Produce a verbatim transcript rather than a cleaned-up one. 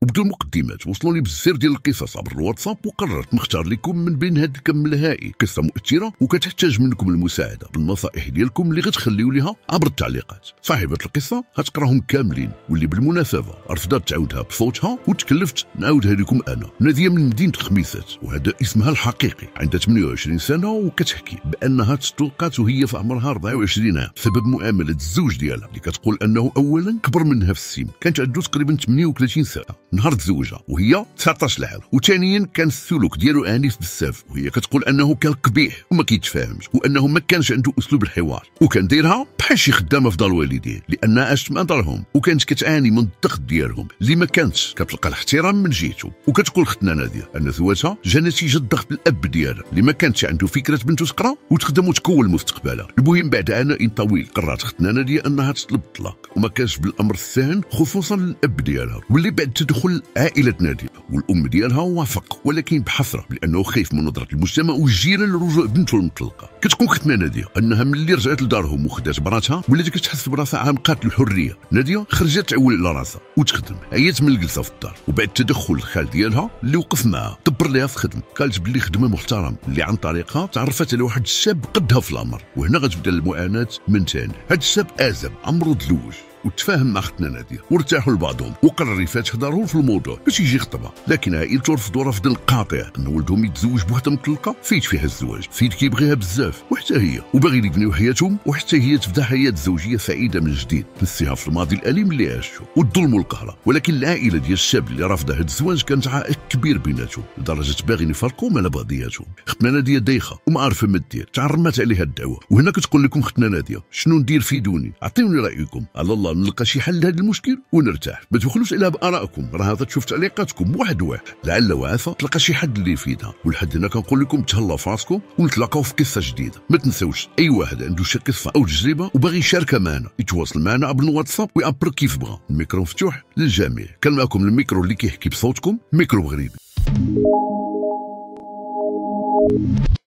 وبدون مقدمات وصلوا لي بزاف ديال القصص عبر الواتساب، وقررت نختار لكم من بين هاد الكم الهائل قصه مؤثره وكتحتاج منكم المساعده بالنصائح ديالكم اللي غتخليو ليها عبر التعليقات. صاحبه القصه غتقراهم كاملين، واللي بالمناسبه رفضت تعاودها بصوتها وتكلفت نعاودها لكم انا. ناديه من مدينه الخميسات، وهذا اسمها الحقيقي. عندها ثمانية وعشرين سنه وكتحكي بانها تطلقات وهي في عمرها أربعة وعشرين عام بسبب معامله الزوج ديالها اللي كتقول انه اولا كبر منها في السن، كانت عنده تقريبا ثمانية وثلاثين سنه نهار تزوجها وهي تسعطاش عام، وثانيا كان السلوك ديالو عنيف بزاف، وهي كتقول انه كان قبيح وما كيتفاهمش، وانه ما كانش عنده اسلوب الحوار، وكان دايرها بحال شي خدامه في دار الوالدين لانها عاشت مع دارهم، وكانت كتعاني من الضغط ديالهم اللي ما كانتش كتلقى الاحترام من جهته. وكتقول ختنا ناديه ان زواجها جا نتيجه ضغط الاب ديالها اللي ما كانتش عنده فكره بنته تقرا وتخدم وتكون مستقبلها. المهم بعد عناء طويل قررت ختنا ناديه انها تطلب الطلاق، وما كانش بالامر السهل خصوصا للاب ديالها، واللي بعد تدخل عائله ناديه والام ديالها وافق، ولكن بحسره لانه خايف من نظره المجتمع والجيران لرجوع بنته المطلقه. كتكون ختنا ناديه انها ملي رجعت لدارهم وخدات براتها ولات كتحس براسها عامقه الحريه. ناديه خرجت تعول على راسها وتخدم، عيات من الجلسه في الدار، وبعد تدخل الخال ديالها اللي وقف معها دبر ليها في الخدمه، قالت بلي خدمه محترمه اللي عن طريقها تعرفت على واحد الشاب قدها في العمر. وهنا غتبدا المعاناه من ثاني. هاد الشاب ازم عمرو دلوج وتفاهم مع ختنا ناديه وارتاحوا لبعضهم، وقرر يفاتح دارهم في الموضوع باش يجي خطبه، لكن عائلته رفضوا رفض قاطع ان ولدهم يتزوج بوحده مطلقه فايت فيها الزواج، فايت كيبغيها بزاف وحتى هي، وباغي يبنيو حياتهم وحتى هي تبدا حياه زوجيه سعيده من جديد تنسيها في الماضي الاليم اللي عاشوا والظلم والقهر. ولكن العائله ديال الشاب اللي رافض هذا الزواج كانت عائق كبير بيناتهم لدرجه باغيين يفرقوا على بعضياتهم. ختنا ناديه دايخه وما عارفه ما دير، تعرمت عليها الدعوه، وهنا كتقول لكم ختنا ناديه شنو ندير فيدوني، عطيوني رايكم، على الله نلقى شي حل لهذا المشكل ونرتاح. ما تبخلوش عليها بارائكم، راه هذا تشوف تعليقاتكم واحد واحد، لعل وعسى تلقى شي حد اللي يفيدها. ولحد هنا كنقول لكم تهلاو في راسكم ونتلاقاو في قصه جديده. ما تنساوش اي واحد عنده شي قصه او تجربه وباغي يشاركها معنا يتواصل معنا عبر الواتساب ويعبر كيف بغى. الميكرو مفتوح للجميع. كان معكم الميكرو اللي كيحكي بصوتكم، ميكرو مغربي.